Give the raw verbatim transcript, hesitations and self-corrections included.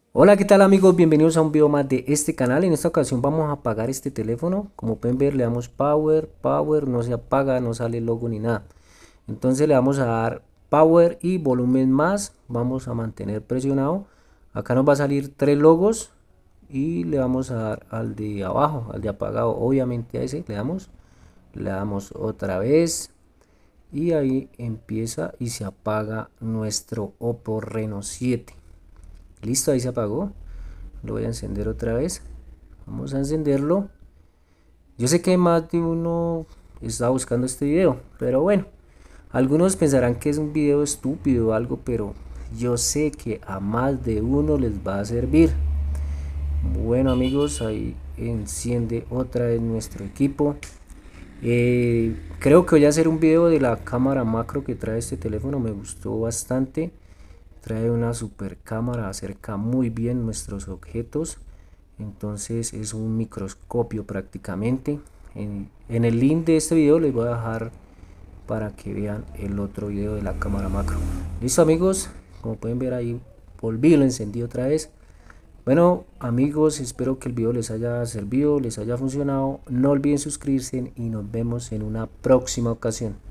Hola, ¿qué tal amigos? Bienvenidos a un video más de este canal. En esta ocasión vamos a apagar este teléfono. Como pueden ver, le damos power, power, no se apaga, no sale logo ni nada. Entonces le vamos a dar power y volumen más. Vamos a mantener presionado. Acá nos va a salir tres logos y le vamos a dar al de abajo, al de apagado. Obviamente a ese le damos. Le damos otra vez y ahí empieza y se apaga nuestro Oppo Reno siete. Listo, ahí se apagó. Lo voy a encender otra vez. Vamos a encenderlo. Yo sé que más de uno está buscando este video, pero bueno, algunos pensarán que es un video estúpido o algo, pero yo sé que a más de uno les va a servir. Bueno amigos, ahí enciende otra vez nuestro equipo. Eh, creo que voy a hacer un video de la cámara macro que trae este teléfono, me gustó bastante. Trae una super cámara, acerca muy bien nuestros objetos. Entonces es un microscopio prácticamente. En, en el link de este video les voy a dejar para que vean el otro video de la cámara macro. Listo amigos, como pueden ver ahí volví, lo encendí otra vez. Bueno amigos, espero que el video les haya servido, les haya funcionado. No olviden suscribirse y nos vemos en una próxima ocasión.